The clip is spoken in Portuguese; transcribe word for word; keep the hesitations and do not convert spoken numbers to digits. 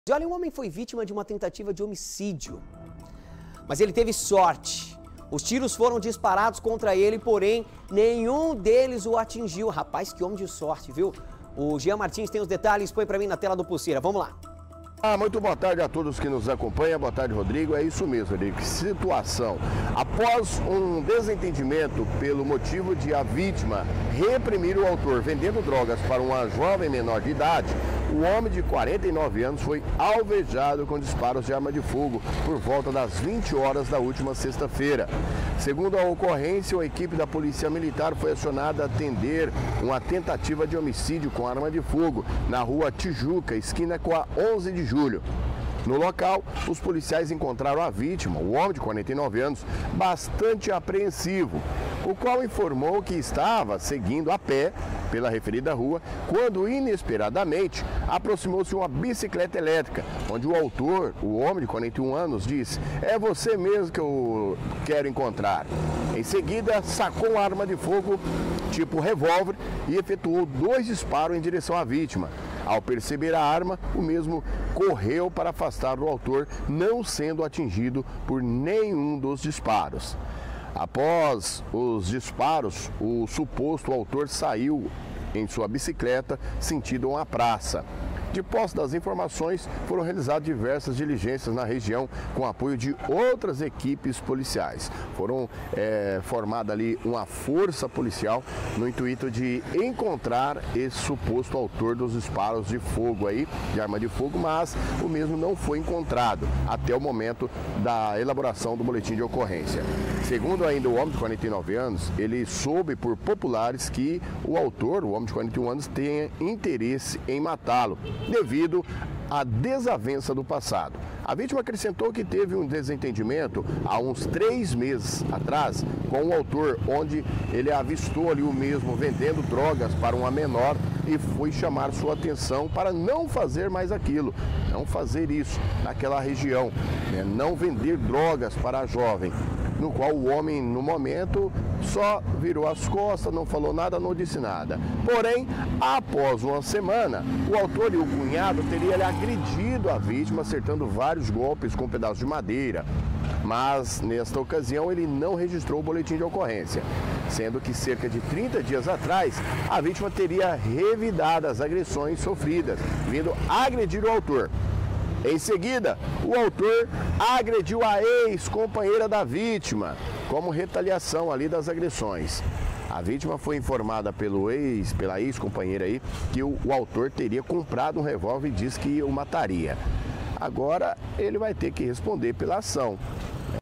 E olha, um homem foi vítima de uma tentativa de homicídio, mas ele teve sorte. Os tiros foram disparados contra ele, porém, nenhum deles o atingiu. Rapaz, que homem de sorte, viu? O Jean Martins tem os detalhes, põe pra mim na tela do Pulseira. Vamos lá. Ah, muito boa tarde a todos que nos acompanham. Boa tarde, Rodrigo. É isso mesmo, Rodrigo. Que situação. Após um desentendimento pelo motivo de a vítima reprimir o autor vendendo drogas para uma jovem menor de idade, o homem de quarenta e nove anos foi alvejado com disparos de arma de fogo por volta das vinte horas da última sexta-feira. Segundo a ocorrência, a equipe da Polícia Militar foi acionada a atender uma tentativa de homicídio com arma de fogo na rua Tijuca, esquina com a onze de julho. No local, os policiais encontraram a vítima, o homem de quarenta e nove anos, bastante apreensivo, o qual informou que estava seguindo a pé pela referida rua, quando inesperadamente aproximou-se uma bicicleta elétrica, onde o autor, o homem de quarenta e um anos, disse: "É você mesmo que eu quero encontrar". Em seguida, sacou uma arma de fogo tipo revólver e efetuou dois disparos em direção à vítima. Ao perceber a arma, o mesmo correu para afastar o autor, não sendo atingido por nenhum dos disparos. Após os disparos, o suposto autor saiu em sua bicicleta sentido uma praça. De posse das informações, foram realizadas diversas diligências na região com apoio de outras equipes policiais. Foram é, formada ali uma força policial no intuito de encontrar esse suposto autor dos disparos de fogo aí, de arma de fogo, mas o mesmo não foi encontrado até o momento da elaboração do boletim de ocorrência. Segundo ainda o homem de quarenta e nove anos, ele soube por populares que o autor, o homem de quarenta e um anos, tenha interesse em matá-lo, devido à desavença do passado. A vítima acrescentou que teve um desentendimento há uns três meses atrás com o autor, onde ele avistou ali o mesmo vendendo drogas para uma menor e foi chamar sua atenção para não fazer mais aquilo, não fazer isso naquela região, né? Não vender drogas para a jovem. No qual o homem, no momento, só virou as costas, não falou nada, não disse nada. Porém, após uma semana, o autor e o cunhado teriam agredido a vítima, acertando vários golpes com um pedaço de madeira. Mas, nesta ocasião, ele não registrou o boletim de ocorrência, sendo que cerca de trinta dias atrás, a vítima teria revidado as agressões sofridas, vindo agredir o autor. Em seguida, o autor agrediu a ex-companheira da vítima, como retaliação ali das agressões. A vítima foi informada pelo ex, pela ex-companheira aí, que o, o autor teria comprado um revólver e disse que o mataria. Agora, ele vai ter que responder pela ação.